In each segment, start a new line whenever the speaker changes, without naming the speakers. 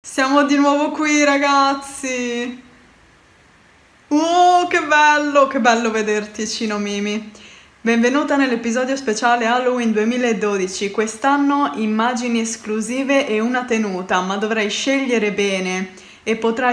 Siamo di nuovo qui, ragazzi! Che bello vederti, Cino Mimi! Benvenuta nell'episodio speciale Halloween 2012. Quest'anno immagini esclusive e una tenuta, ma dovrai scegliere bene e potrai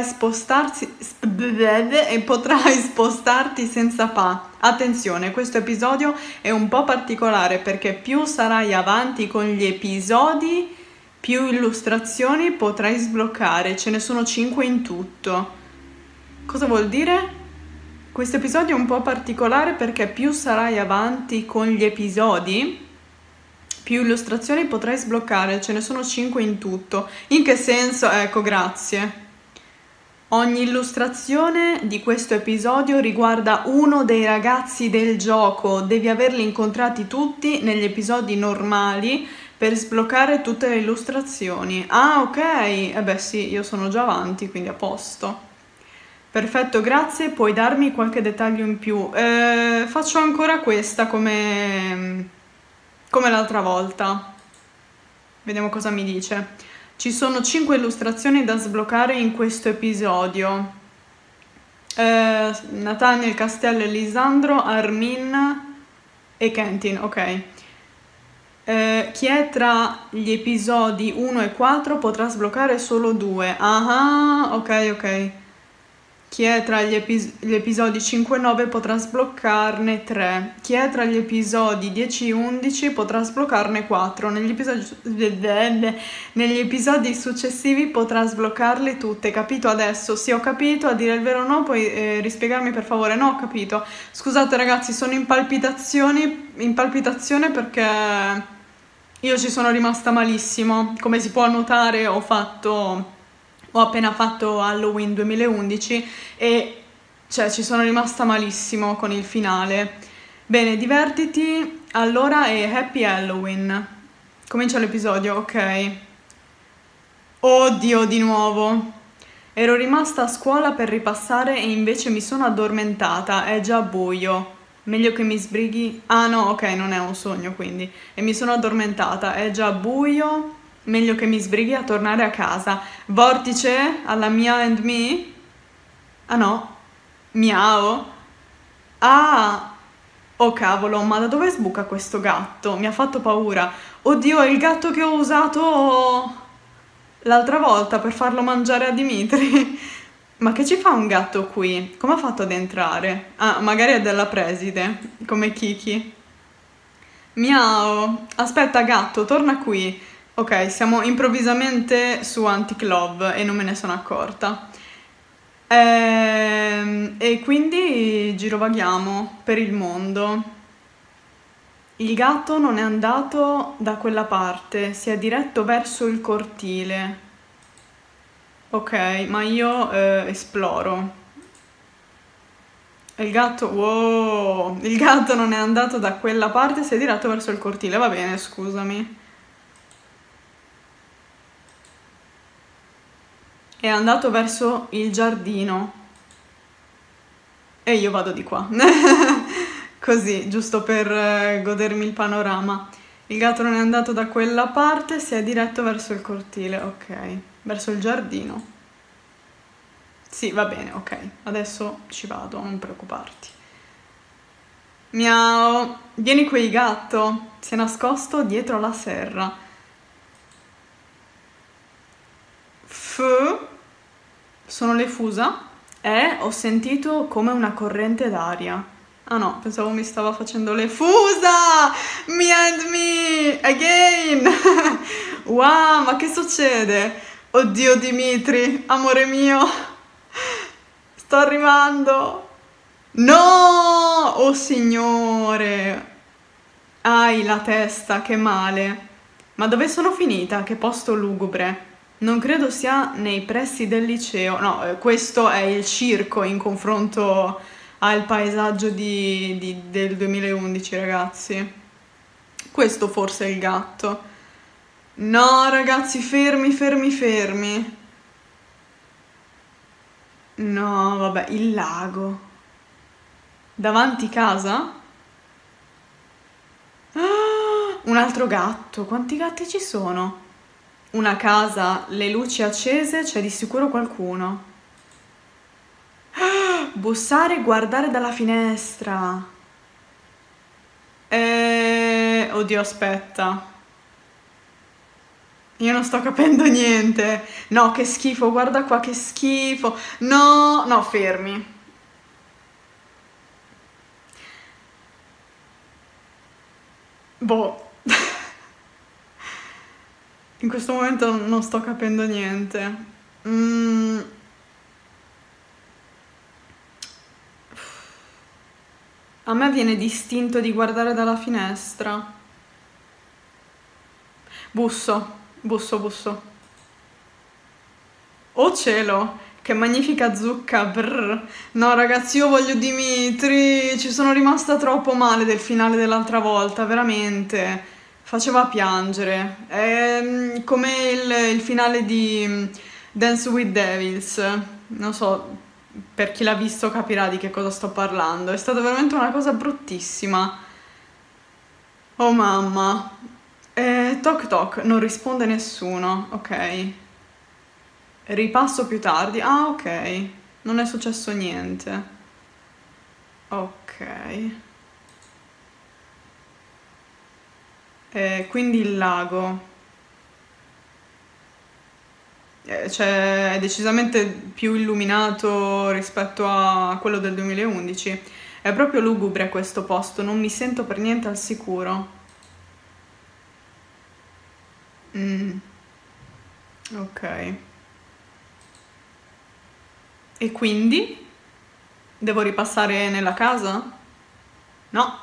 spostarti senza pa. Attenzione, questo episodio è un po' particolare perché più sarai avanti con gli episodi, più illustrazioni potrai sbloccare. Ce ne sono 5 in tutto. Cosa vuol dire? Questo episodio è un po' particolare perché più sarai avanti con gli episodi, più illustrazioni potrai sbloccare. Ce ne sono 5 in tutto. In che senso? Ecco, grazie. Ogni illustrazione di questo episodio riguarda uno dei ragazzi del gioco. Devi averli incontrati tutti negli episodi normali per sbloccare tutte le illustrazioni. Ah, ok. Beh sì, io sono già avanti, quindi a posto. Perfetto, grazie. Puoi darmi qualche dettaglio in più? Faccio ancora questa come l'altra volta. Vediamo cosa mi dice. Ci sono 5 illustrazioni da sbloccare in questo episodio. Nathaniel, Castello, Elisandro, Armin e Kentin, ok. Chi è tra gli episodi 1 e 4 potrà sbloccare solo 2. Ah, ok. Chi è tra gli episodi 5 e 9 potrà sbloccarne 3. Chi è tra gli episodi 10 e 11 potrà sbloccarne 4. Negli episodi successivi potrà sbloccarle tutte. Capito adesso? Sì, ho capito. A dire il vero no, puoi rispiegarmi per favore? No, ho capito. Scusate ragazzi, sono in palpitazione perché io ci sono rimasta malissimo. Come si può notare, ho appena fatto Halloween 2011 e ci sono rimasta malissimo con il finale. Bene, divertiti allora e Happy Halloween. Comincia l'episodio, ok. Oddio, di nuovo. Ero rimasta a scuola per ripassare e invece mi sono addormentata, è già buio. Meglio che mi sbrighi... Ah no, ok, non è un sogno quindi. E mi sono addormentata, è già buio. Meglio che mi sbrighi a tornare a casa. Vortice alla Mia and Me? Ah no, miau. Ah, oh cavolo, ma da dove sbuca questo gatto? Mi ha fatto paura. Oddio, è il gatto che ho usato l'altra volta per farlo mangiare a Dimitri. Ma che ci fa un gatto qui? Come ha fatto ad entrare? Ah, magari è della preside, come Kiki. Miau. Aspetta, gatto, torna qui. Ok, siamo improvvisamente su Antic Love e non me ne sono accorta. E quindi girovaghiamo per il mondo. Il gatto non è andato da quella parte, si è diretto verso il cortile. Ok, ma io esploro. Il gatto, wow, il gatto non è andato da quella parte, si è diretto verso il cortile. Va bene, scusami. È andato verso il giardino e io vado di qua. Così, giusto per godermi il panorama. Il gatto non è andato da quella parte, si è diretto verso il cortile, ok. Verso il giardino. Sì, va bene, ok. Adesso ci vado, non preoccuparti. Miau! Vieni qui, gatto! Si è nascosto dietro la serra. Sono le fusa? Ho sentito come una corrente d'aria. Ah no, pensavo mi stava facendo le fusa! Me and me! Again! Wow, ma che succede? Oddio Dimitri, amore mio! Sto arrivando! No! Oh signore! Ai, la testa, che male! Ma dove sono finita? Che posto lugubre! Non credo sia nei pressi del liceo. No, questo è il circo in confronto al paesaggio del 2011, ragazzi. Questo forse è il gatto. No, ragazzi, fermi. No, vabbè, il lago. Davanti casa? Ah, un altro gatto. Quanti gatti ci sono? una casa, le luci accese, c'è di sicuro qualcuno. Bussare e guardare dalla finestra. Oddio, aspetta. Io non sto capendo niente. No, che schifo, guarda qua, che schifo. No, no, fermi. Boh. In questo momento non sto capendo niente. Mm, a me viene distinto di guardare dalla finestra. Busso, busso, busso. Oh cielo, che magnifica zucca, brr. No ragazzi, io voglio Dimitri, ci sono rimasta troppo male del finale dell'altra volta, veramente. Faceva piangere. È come il finale di Dance with Devils. Non so, per chi l'ha visto capirà di che cosa sto parlando. È stata veramente una cosa bruttissima. Oh mamma. Toc toc, non risponde nessuno. Ok. Ripasso più tardi. Ah, ok. Non è successo niente. Ok. Quindi il lago. Cioè, è decisamente più illuminato rispetto a quello del 2011. È proprio lugubre questo posto, non mi sento per niente al sicuro. Mm, ok. E quindi? Devo ripassare nella casa? No,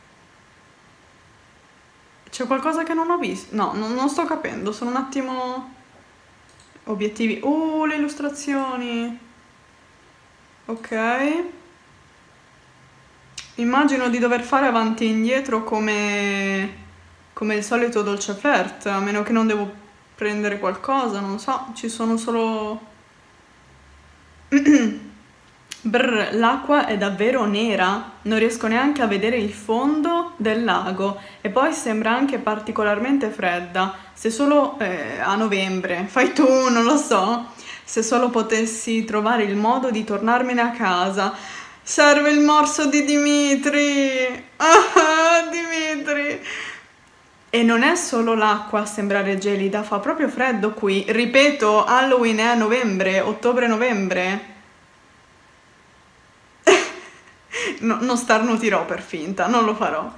c'è qualcosa che non ho visto. No, non sto capendo, sono un attimo... Obiettivi. Le illustrazioni. Ok. Immagino di dover fare avanti e indietro come il solito dolce flirt, a meno che non devo prendere qualcosa, non so, ci sono solo... Brr, l'acqua è davvero nera, non riesco neanche a vedere il fondo del lago e poi sembra anche particolarmente fredda. Se solo a novembre, fai tu, non lo so, se solo potessi trovare il modo di tornarmene a casa. Serve il morso di Dimitri! Ah, Dimitri! E non è solo l'acqua a sembrare gelida, fa proprio freddo qui. Ripeto, Halloween è a novembre, ottobre-novembre. No, non starnutirò per finta, non lo farò.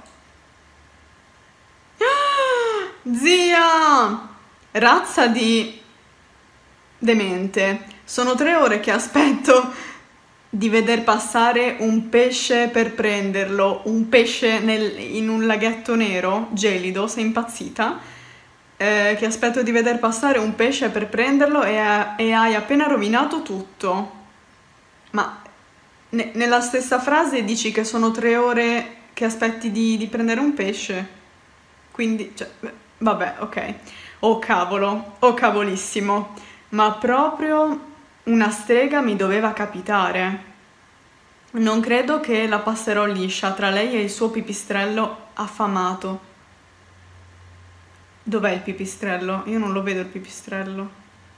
Zia! Razza di demente. Sono 3 ore che aspetto di veder passare un pesce per prenderlo. Un pesce in un laghetto nero, gelido, sei impazzita? Che aspetto di veder passare un pesce per prenderlo e hai appena rovinato tutto. Ma nella stessa frase dici che sono 3 ore che aspetti di prendere un pesce. Quindi, cioè, vabbè, ok. Oh cavolo, oh cavolissimo. Ma proprio una strega mi doveva capitare. Non credo che la passerò liscia tra lei e il suo pipistrello affamato. Dov'è il pipistrello? Io non lo vedo il pipistrello.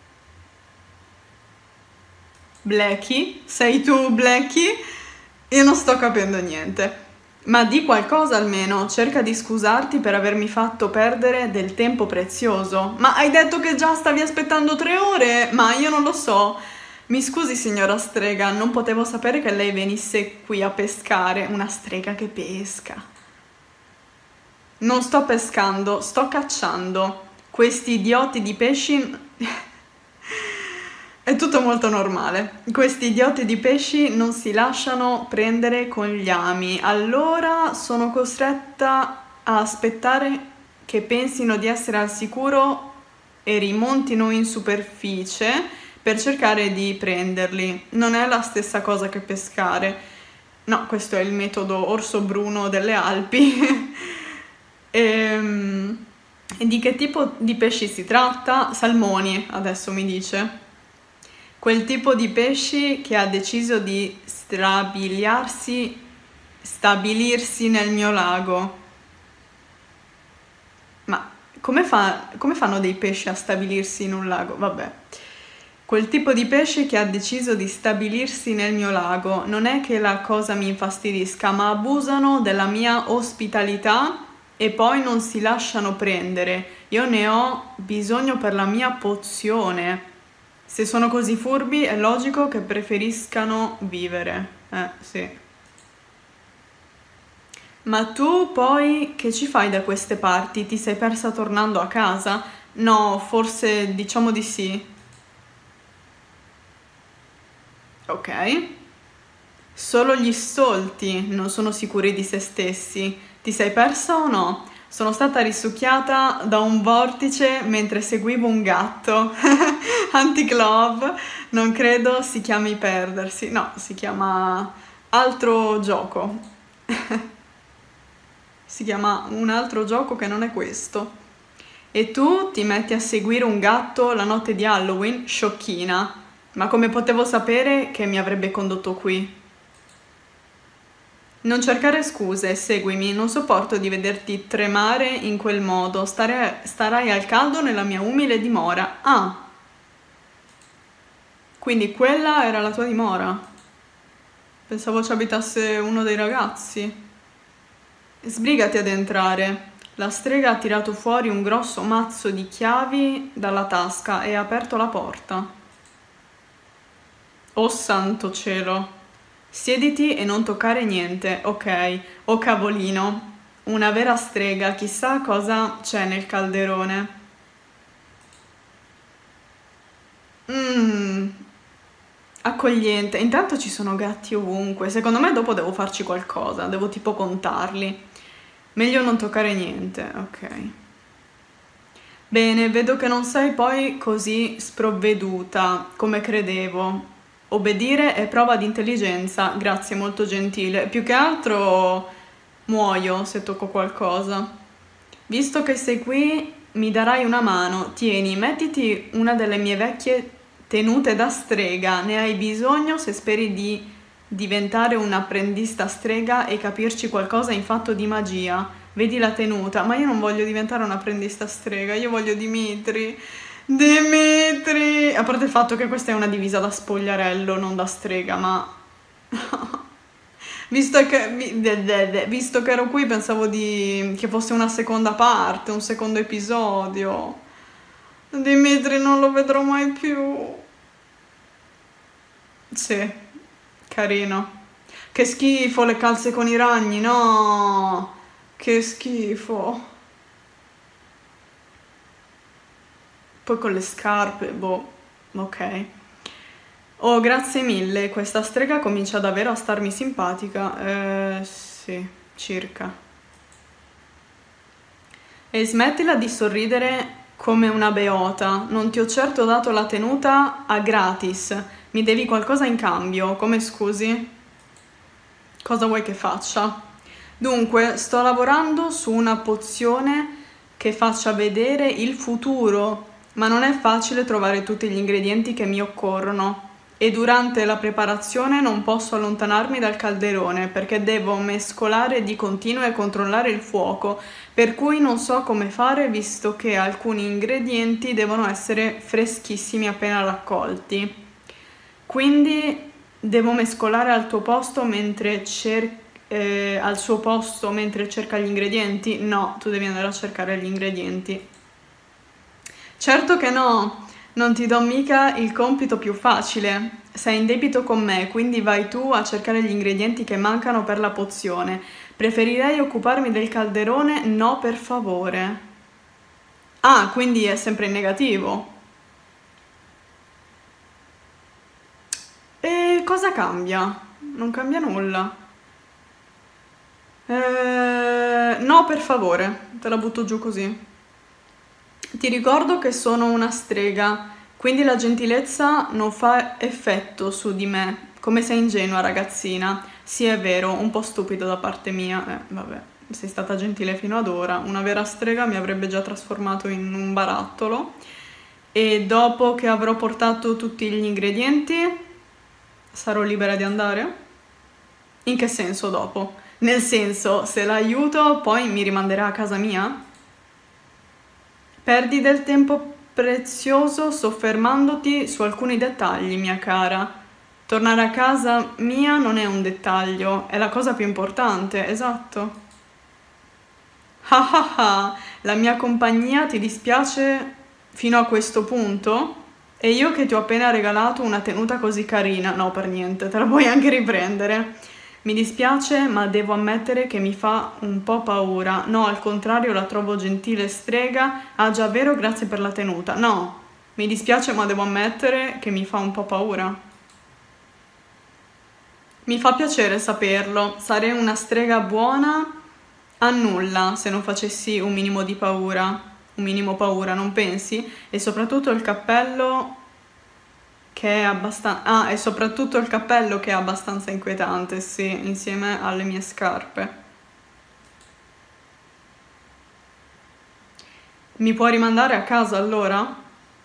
Blacky? Sei tu, Blacky? Io non sto capendo niente. Ma di qualcosa almeno, cerca di scusarti per avermi fatto perdere del tempo prezioso. Ma hai detto che già stavi aspettando 3 ore? Ma io non lo so. Mi scusi, signora strega, non potevo sapere che lei venisse qui a pescare. Una strega che pesca. Non sto pescando, sto cacciando. Questi idioti di pesci... È tutto molto normale. Questi idioti di pesci non si lasciano prendere con gli ami. Allora sono costretta a aspettare che pensino di essere al sicuro e rimontino in superficie per cercare di prenderli. Non è la stessa cosa che pescare. No, questo è il metodo orso bruno delle Alpi. E di che tipo di pesci si tratta? Salmoni, adesso mi dice. Quel tipo di pesci che ha deciso di stabilirsi nel mio lago. Ma come fanno dei pesci a stabilirsi in un lago? Vabbè. Quel tipo di pesce che ha deciso di stabilirsi nel mio lago. Non è che la cosa mi infastidisca, ma abusano della mia ospitalità e poi non si lasciano prendere. Io ne ho bisogno per la mia pozione. Se sono così furbi è logico che preferiscano vivere. Sì. Ma tu poi che ci fai da queste parti? Ti sei persa tornando a casa? No, forse diciamo di sì. Ok. Solo gli stolti non sono sicuri di se stessi. Ti sei persa o no? Sono stata risucchiata da un vortice mentre seguivo un gatto. Anti-club. Non credo si chiami perdersi. No, si chiama altro gioco. Si chiama un altro gioco che non è questo. E tu ti metti a seguire un gatto la notte di Halloween? Sciocchina. Ma come potevo sapere che mi avrebbe condotto qui? Non cercare scuse, seguimi, non sopporto di vederti tremare in quel modo. Starai al caldo nella mia umile dimora. Ah, quindi quella era la tua dimora. Pensavo ci abitasse uno dei ragazzi. Sbrigati ad entrare. La strega ha tirato fuori un grosso mazzo di chiavi dalla tasca e ha aperto la porta. Oh santo cielo. Siediti e non toccare niente, ok? Oh cavolino. Una vera strega, chissà cosa c'è nel calderone. Accogliente. Intanto ci sono gatti ovunque. Secondo me dopo devo farci qualcosa, devo tipo contarli. Meglio non toccare niente, ok. Bene, vedo che non sei poi così sprovveduta come credevo. Obbedire è prova di intelligenza, grazie, molto gentile. Più che altro muoio se tocco qualcosa. Visto che sei qui, mi darai una mano. Tieni, mettiti una delle mie vecchie tenute da strega. Ne hai bisogno se speri di diventare un apprendista strega e capirci qualcosa in fatto di magia. Vedi la tenuta. Ma io non voglio diventare un apprendista strega, io voglio Dimitri. Dimitri! A parte il fatto che questa è una divisa da spogliarello, non da strega, ma... visto che ero qui pensavo che fosse una seconda parte, un secondo episodio. Dimitri non lo vedrò mai più. Sì, carino. Che schifo le calze con i ragni, no! Che schifo. Poi con le scarpe, boh, ok. Oh, grazie mille, questa strega comincia davvero a starmi simpatica. Sì, circa. E smettila di sorridere come una beota, non ti ho certo dato la tenuta a gratis, mi devi qualcosa in cambio, come scusi? Cosa vuoi che faccia? Dunque, sto lavorando su una pozione che faccia vedere il futuro, ma non è facile trovare tutti gli ingredienti che mi occorrono e durante la preparazione non posso allontanarmi dal calderone perché devo mescolare di continuo e controllare il fuoco, per cui non so come fare visto che alcuni ingredienti devono essere freschissimi appena raccolti. Quindi devo mescolare al tuo posto mentre al suo posto mentre cerca gli ingredienti? No, tu devi andare a cercare gli ingredienti. Certo che no, non ti do mica il compito più facile. Sei in debito con me, quindi vai tu a cercare gli ingredienti che mancano per la pozione. Preferirei occuparmi del calderone? No, per favore. Ah, quindi è sempre in negativo. E cosa cambia? Non cambia nulla. No, per favore, te la butto giù così. Ti ricordo che sono una strega, quindi la gentilezza non fa effetto su di me. Come sei ingenua, ragazzina. Sì, è vero, un po' stupido da parte mia. Vabbè, sei stata gentile fino ad ora. Una vera strega mi avrebbe già trasformato in un barattolo. E dopo che avrò portato tutti gli ingredienti, sarò libera di andare? In che senso dopo? Nel senso, se l'aiuto, poi mi rimanderà a casa mia? Perdi del tempo prezioso soffermandoti su alcuni dettagli, mia cara. Tornare a casa mia non è un dettaglio, è la cosa più importante, esatto. Ah ah ah, la mia compagnia ti dispiace fino a questo punto? E io che ti ho appena regalato una tenuta così carina, no per niente, te la puoi anche riprendere. Mi dispiace, ma devo ammettere che mi fa un po' paura. No, al contrario, la trovo gentile strega. Ah già, vero, grazie per la tenuta. No, mi dispiace, ma devo ammettere che mi fa un po' paura. Mi fa piacere saperlo. Sarei una strega buona a nulla se non facessi un minimo di paura. Un minimo paura, non pensi? E soprattutto il cappello che è abbastanza... Ah, e soprattutto il cappello che è abbastanza inquietante, sì, insieme alle mie scarpe. Mi puoi rimandare a casa allora?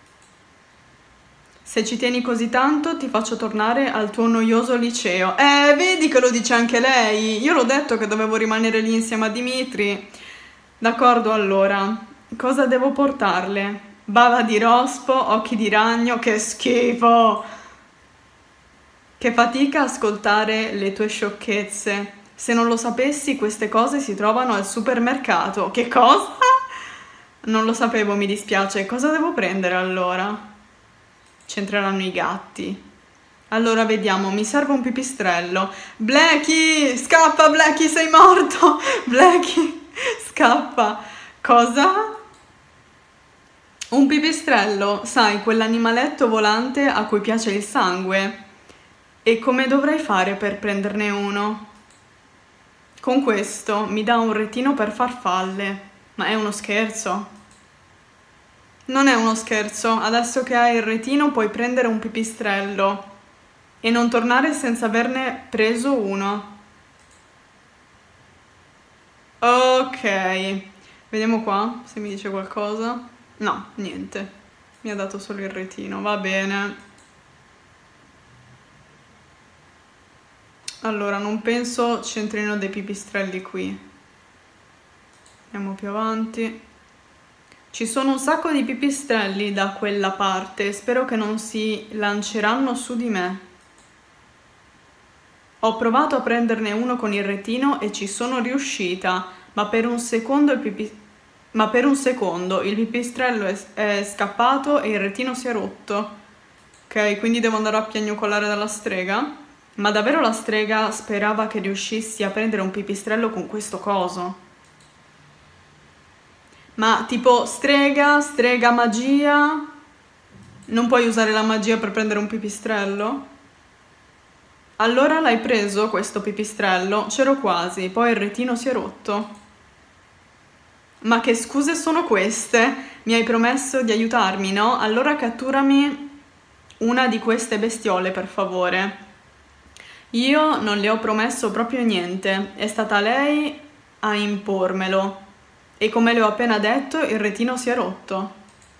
Se ci tieni così tanto, ti faccio tornare al tuo noioso liceo. Vedi che lo dice anche lei. Io l'ho detto che dovevo rimanere lì insieme a Dimitri. D'accordo, allora. Cosa devo portarle? Bava di rospo, occhi di ragno, che schifo! Che fatica ascoltare le tue sciocchezze. Se non lo sapessi, queste cose si trovano al supermercato. Che cosa? Non lo sapevo, mi dispiace. Cosa devo prendere allora? C'entreranno i gatti. Allora vediamo, mi serve un pipistrello. Blackie, scappa Blackie, sei morto. Blackie, scappa. Cosa? Un pipistrello, sai, quell'animaletto volante a cui piace il sangue. E come dovrei fare per prenderne uno? Con questo mi dà un retino per farfalle. Ma è uno scherzo? Non è uno scherzo, adesso che hai il retino puoi prendere un pipistrello e non tornare senza averne preso uno. Ok, vediamo qua se mi dice qualcosa. No, niente, mi ha dato solo il retino, va bene. Allora, non penso c'entrino dei pipistrelli qui. Andiamo più avanti. Ci sono un sacco di pipistrelli da quella parte, spero che non si lanceranno su di me. Ho provato a prenderne uno con il retino e ci sono riuscita, ma per un secondo il pipistrello è scappato e il retino si è rotto. Ok, quindi devo andare a piagnucolare dalla strega? Ma davvero la strega sperava che riuscissi a prendere un pipistrello con questo coso? Ma tipo strega, magia? Non puoi usare la magia per prendere un pipistrello? Allora l'hai preso questo pipistrello? C'ero quasi, poi il retino si è rotto. Ma che scuse sono queste? Mi hai promesso di aiutarmi, no? Allora catturami una di queste bestiole, per favore. Io non le ho promesso proprio niente, è stata lei a impormelo. E come le ho appena detto, il retino si è rotto.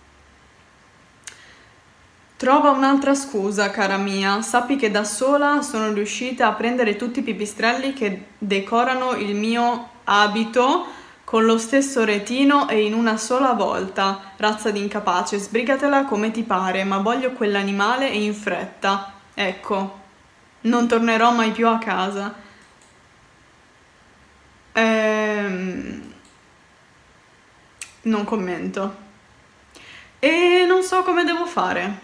Trova un'altra scusa, cara mia. Sappi che da sola sono riuscita a prendere tutti i pipistrelli che decorano il mio abito con lo stesso retino e in una sola volta. Razza di incapace, sbrigatela come ti pare, ma voglio quell'animale e in fretta. Ecco, non tornerò mai più a casa. Non commento. E non so come devo fare.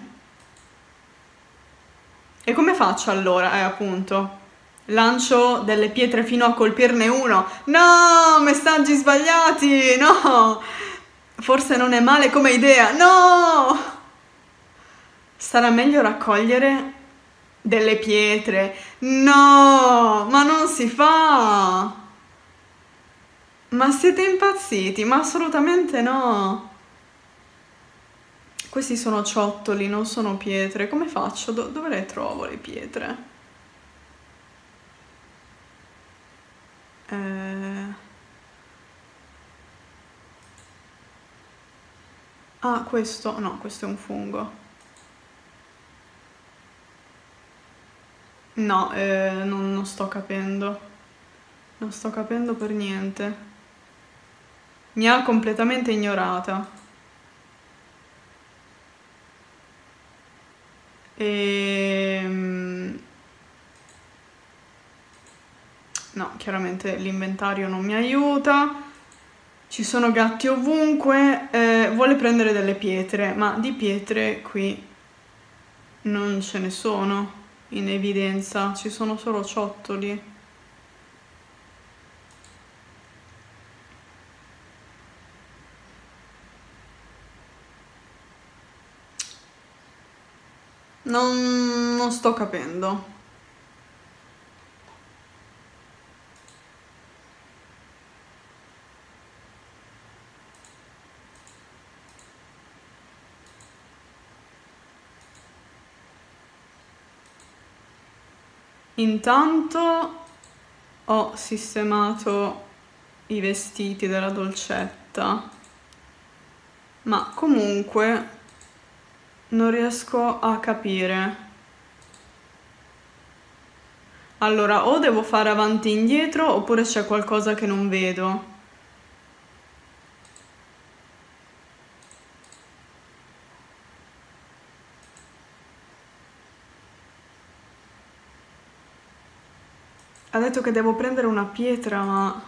E come faccio allora? Appunto. Lancio delle pietre fino a colpirne uno. No, messaggi sbagliati. No. Forse non è male come idea. No. Sarà meglio raccogliere delle pietre. No, ma non si fa. Ma siete impazziti? Ma assolutamente no. Questi sono ciottoli, non sono pietre. Come faccio? Dove le trovo le pietre? Ah, questo? No, questo è un fungo. No, non sto capendo. Non sto capendo per niente. Mi ha completamente ignorata. No, chiaramente l'inventario non mi aiuta. Ci sono gatti ovunque. Vuole prendere delle pietre, ma di pietre qui non ce ne sono in evidenza, ci sono solo ciottoli. Non sto capendo. Intanto ho sistemato i vestiti della dolcetta, ma comunque non riesco a capire. Allora, o devo fare avanti e indietro oppure c'è qualcosa che non vedo. Ha detto che devo prendere una pietra, ma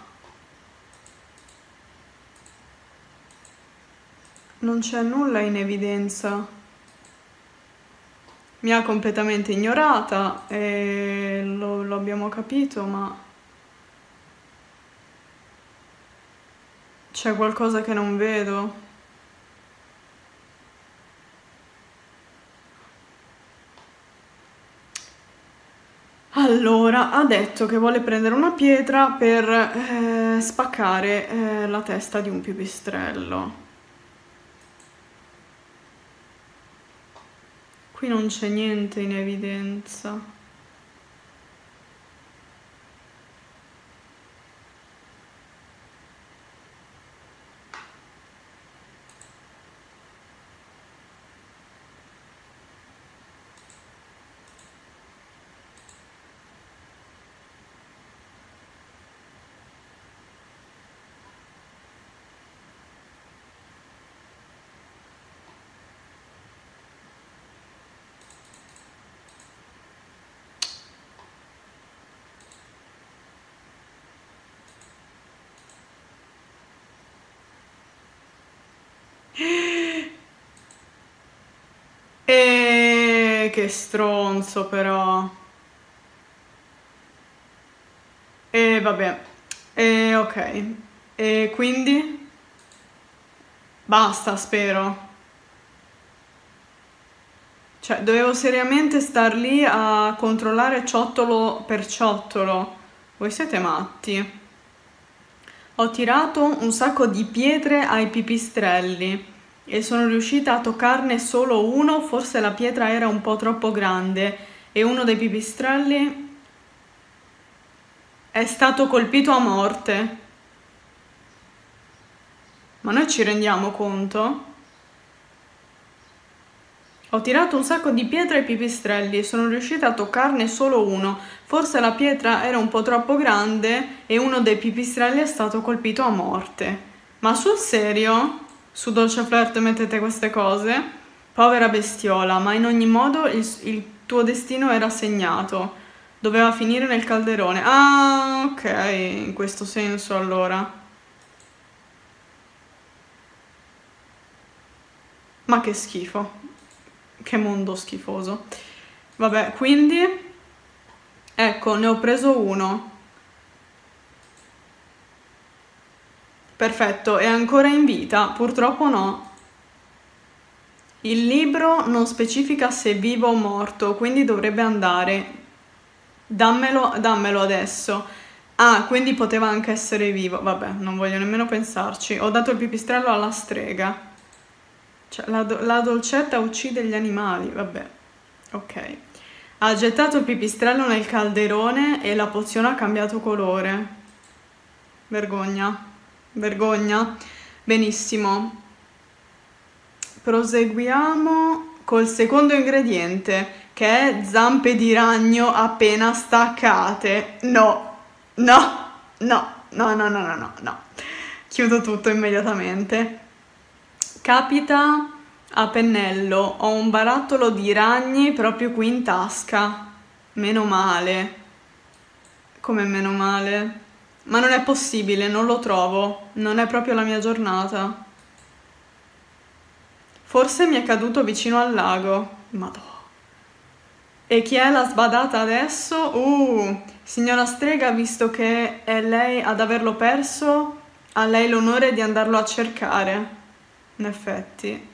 non c'è nulla in evidenza. Mi ha completamente ignorata e lo abbiamo capito, ma c'è qualcosa che non vedo. Allora, ha detto che vuole prendere una pietra per spaccare la testa di un pipistrello. Qui non c'è niente in evidenza. Che stronzo però. Vabbè. Ok. E quindi? Basta, spero. Cioè, dovevo seriamente star lì a controllare ciottolo per ciottolo. Voi siete matti. Ho tirato un sacco di pietre ai pipistrelli e sono riuscita a toccarne solo uno, forse la pietra era un po' troppo grande e uno dei pipistrelli è stato colpito a morte. Ma noi ci rendiamo conto? Ho tirato un sacco di pietre ai pipistrelli e sono riuscita a toccarne solo uno. Forse la pietra era un po' troppo grande e uno dei pipistrelli è stato colpito a morte. Ma sul serio? Su Dolce Flirt mettete queste cose? Povera bestiola, ma in ogni modo il tuo destino era segnato. Doveva finire nel calderone. Ah, ok, in questo senso allora. Ma che schifo. Che mondo schifoso. Vabbè, quindi ecco, ne ho preso uno. Perfetto, è ancora in vita? Purtroppo no. Il libro non specifica se è vivo o morto, quindi dovrebbe andare. Dammelo adesso. Ah, quindi poteva anche essere vivo. Vabbè, non voglio nemmeno pensarci. Ho dato il pipistrello alla strega. Cioè, la dolcetta uccide gli animali. Vabbè, ok. Ha gettato il pipistrello nel calderone e la pozione ha cambiato colore. Vergogna. Vergogna. Benissimo. Proseguiamo col secondo ingrediente, che è zampe di ragno appena staccate. No, no, no, no, no, no. Chiudo tutto immediatamente. Capita a pennello, ho un barattolo di ragni proprio qui in tasca. Meno male. Come meno male? Ma non è possibile, non lo trovo. Non è proprio la mia giornata. Forse mi è caduto vicino al lago. Madò. E chi è la sbadata adesso? Signora strega, visto che è lei ad averlo perso, ha lei l'onore di andarlo a cercare. In effetti.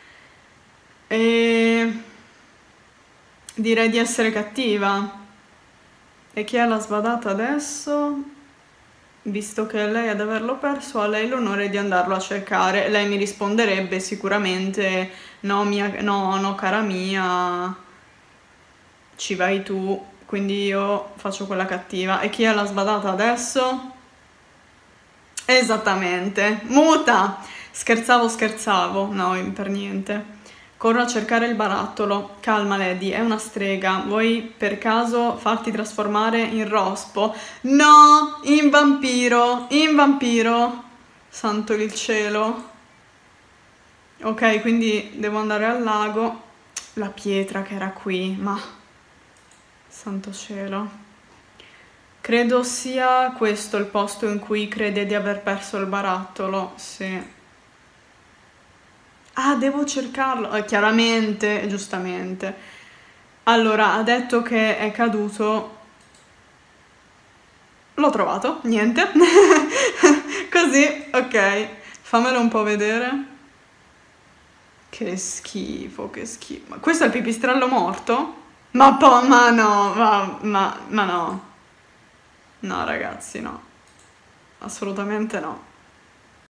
E direi di essere cattiva. E chi è la sbadata adesso? Visto che è lei ad averlo perso, ha lei l'onore di andarlo a cercare. Lei mi risponderebbe sicuramente: no, no, cara mia, ci vai tu. Quindi io faccio quella cattiva. E chi è la sbadata adesso? Esattamente, muta! Scherzavo, no, per niente. Corro a cercare il barattolo. Calma, Lady, è una strega. Vuoi per caso farti trasformare in rospo? No, in vampiro, in vampiro. Santo il cielo. Ok, quindi devo andare al lago. La pietra che era qui, ma... Santo cielo. Credo sia questo il posto in cui crede di aver perso il barattolo, sì. Ah, devo cercarlo, chiaramente, giustamente. Allora, ha detto che è caduto. L'ho trovato, niente. Così, ok. Fammelo un po' vedere. Che schifo, che schifo. Ma questo è il pipistrello morto? Ma no, ma no. No, ragazzi, no. Assolutamente no.